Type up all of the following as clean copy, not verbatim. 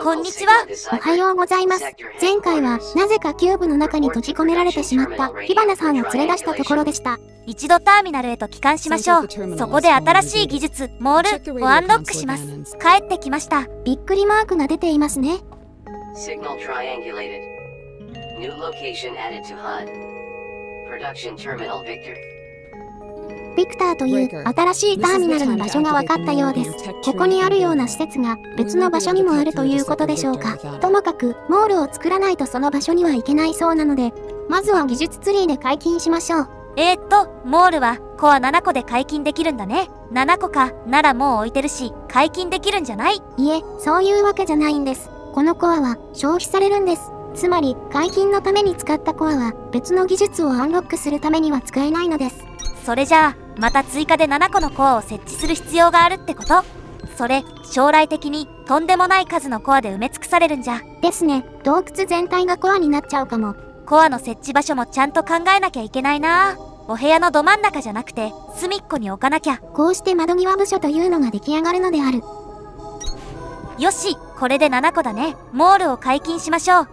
こんにちは。 おはようございます。前回はなぜかキューブの中に閉じ込められてしまった火花さんを連れ出したところでした。 一度ターミナルへと帰還しましょう。そこで新しい技術、モールをアンロックします。帰ってきました。 びっくりマークが出ていますね。 Signal triangulated. New location added to HUD. Production Terminal Victor. ビクターという新しいターミナルの場所が分かったようです。ここにあるような施設が別の場所にもあるということでしょうか。ともかくモールを作らないとその場所には行けないそうなので、まずは技術ツリーで解禁しましょう。 モールはコア7個で解禁できるんだね。7個か。ならもう置いてるし、解禁できるんじゃない？ いえ、そういうわけじゃないんです。このコアは消費されるんです。つまり、解禁のために使ったコアは別の技術をアンロックするためには使えないのです。 それじゃあ、また追加で7個のコアを設置する必要があるってこと？それ、将来的にとんでもない数のコアで埋め尽くされるんじゃ。 ですね。洞窟全体がコアになっちゃうかも。 コアの設置場所もちゃんと考えなきゃいけないな。お部屋のど真ん中じゃなくて、隅っこに置かなきゃ。 こうして窓際部署というのが出来上がるのである。 よし、これで7個だね。モールを解禁しましょう。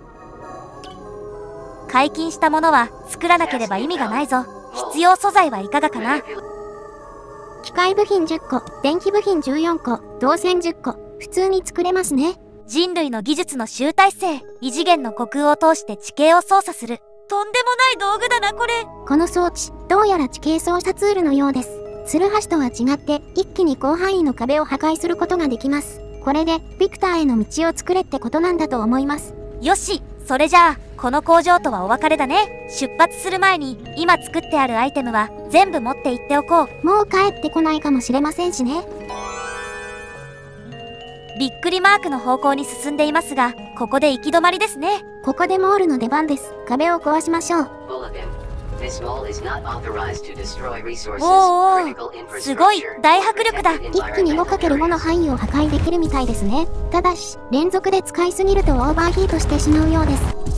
解禁したものは作らなければ意味がないぞ。必要素材はいかがかな？ 機械部品10個、電気部品14個、導線10個、普通に作れますね。 人類の技術の集大成、異次元の虚空を通して地形を操作する。とんでもない道具だな、これ。 この装置、どうやら地形操作ツールのようです。ツルハシとは違って、一気に広範囲の壁を破壊することができます。これで、ビクターへの道を作れってことなんだと思います。 よし、それじゃあ、この工場とはお別れだね。出発する前に、今作ってあるアイテムは全部持って行っておこう。 もう帰ってこないかもしれませんしね。 びっくりマークの方向に進んでいますが、ここで行き止まりですね。 ここでモールの出番です。壁を壊しましょう。 おお、すごい大迫力だ。 一気に 5×5 の範囲を破壊できるみたいですね。ただし、連続で使いすぎるとオーバーヒートしてしまうようです。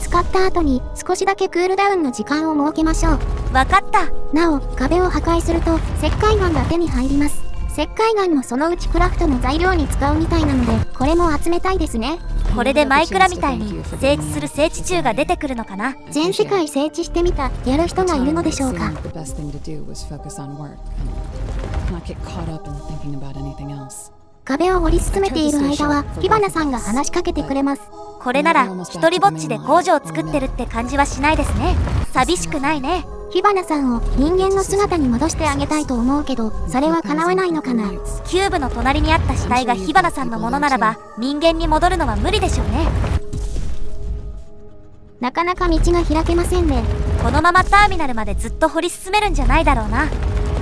使った後に少しだけクールダウンの時間を設けましょう。 わかった。 なお、壁を破壊すると石灰岩が手に入ります。石灰岩もそのうちクラフトの材料に使うみたいなので、これも集めたいですね。 これでマイクラみたいに整地する整地中が出てくるのかな？ 全世界整地してみた、やる人がいるのでしょうか。壁を掘り進めている間は、火花さんが話しかけてくれます。 これなら、一人ぼっちで工場を作ってるって感じはしないですね。寂しくないね。 火花さんを人間の姿に戻してあげたいと思うけど、それは叶わないのかな。 キューブの隣にあった死体が火花さんのものならば、人間に戻るのは無理でしょうね。 なかなか道が開けませんね。 このままターミナルまでずっと掘り進めるんじゃないだろうな。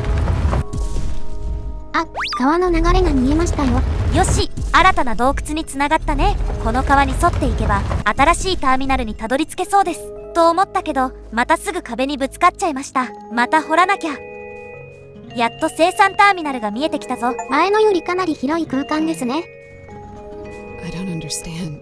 あ、川の流れが見えましたよ。 よし、新たな洞窟に繋がったね。この川に沿っていけば、新しいターミナルにたどり着けそうです。と思ったけど、またすぐ壁にぶつかっちゃいました。また掘らなきゃ。やっと生産ターミナルが見えてきたぞ。 前のよりかなり広い空間ですね。 I don't understand.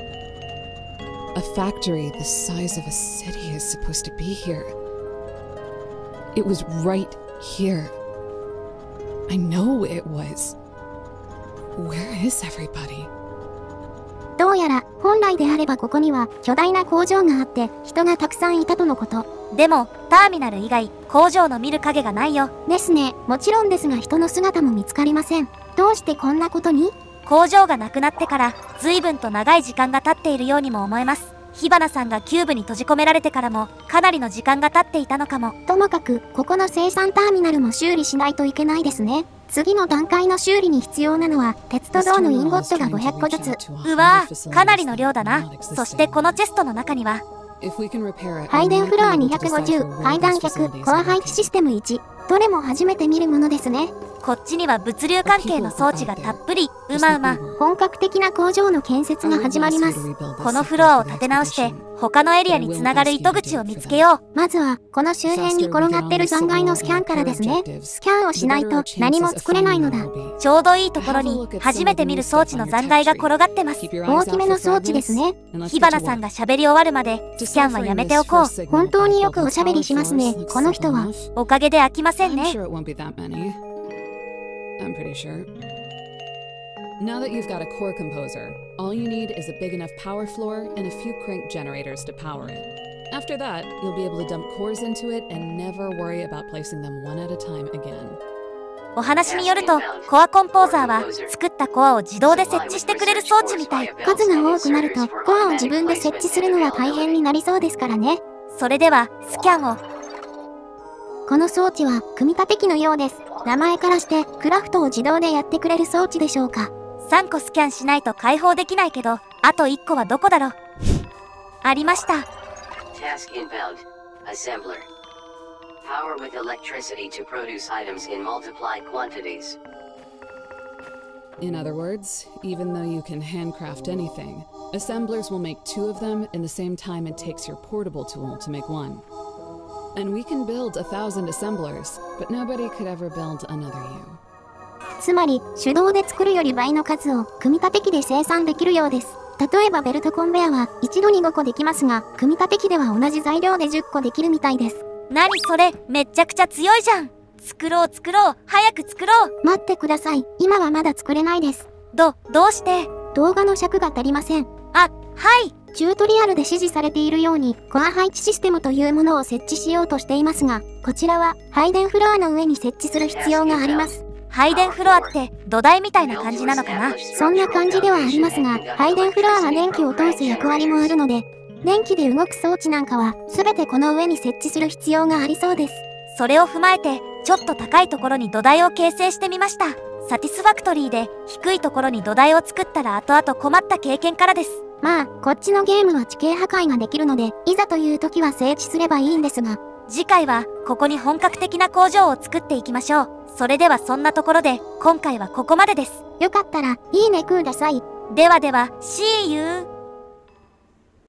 A factory the size of a city is supposed to be here. It was right here. I know it was. Where is everybody? どうやら本来であればここには巨大な工場があって人がたくさんいたとのこと。 でもターミナル以外工場の見る影がないよ。 ですね。もちろんですが人の姿も見つかりません。どうしてこんなことに？ 工場がなくなってから随分と長い時間が経っているようにも思えます。火花さんがキューブに閉じ込められてからもかなりの時間が経っていたのかも。 ともかくここの生産ターミナルも修理しないといけないですね。次の段階の修理に必要なのは鉄と銅のインゴットが500個ずつ。 うわぁ、かなりの量だな。そしてこのチェストの中には配電フロア250、階段100、コア配置システム1。どれも初めて見るものですね。 こっちには物流関係の装置がたっぷり。うまうま。 本格的な工場の建設が始まります。 このフロアを立て直して他のエリアにつながる糸口を見つけよう。 まずはこの周辺に転がってる残骸のスキャンからですね。スキャンをしないと何も作れないのだ。 ちょうどいいところに初めて見る装置の残骸が転がってます。 大きめの装置ですね。 火花さんが喋り終わるまでスキャンはやめておこう。 本当によくおしゃべりしますね、この人は。 おかげで飽きませんね。 Now that you've got a core composer, all you need is a big enough power floor and a few crank generators to power it. After that, you'll be able to dump cores into it and never worry about placing them one at a time again. お話によると、コアコンポーザーは作ったコアを自動で設置してくれる装置みたい。 数が多くなると、コアを自分で設置するのは大変になりそうですからね。 それでは、スキャンを。 この装置は、組み立て機のようです。名前からして、クラフトを自動でやってくれる装置でしょうか。 3個スキャンしないと解放できないけど、あと1個はどこだろう。ありました。 Task inbound. Assembler. Power with electricity to produce items in multiplied quantities. In other words, even though you can handcraft anything, assemblers will make 2 of them in the same time it takes your portable tool to make 1. And we can build 1,000 assemblers, but nobody could ever build another you. つまり、手動で作るより倍の数を組み立て機で生産できるようです。例えばベルトコンベヤは一度に5個できますが、組み立て機では同じ材料で10個できるみたいです。 何それ、めっちゃくちゃ強いじゃん。作ろう、早く作ろう。 待ってください。今はまだ作れないです。 どうして？ 動画の尺が足りません。 はい。 チュートリアルで指示されているように、コア配置システムというものを設置しようとしていますが、こちらは配電フロアの上に設置する必要があります。 配電フロアって土台みたいな感じなのかな？ そんな感じではありますが、配電フロアは電気を通す役割もあるので、電気で動く装置なんかは全てこの上に設置する必要がありそうです。 それを踏まえて、ちょっと高いところに土台を形成してみました。サティスファクトリーで低いところに土台を作ったら後々困った経験からです。 まあ、こっちのゲームは地形破壊ができるので、いざという時は整地すればいいんですが、 次回はここに本格的な工場を作っていきましょう。それではそんなところで今回はここまでです。 よかったらいいねください。 ではでは、See you!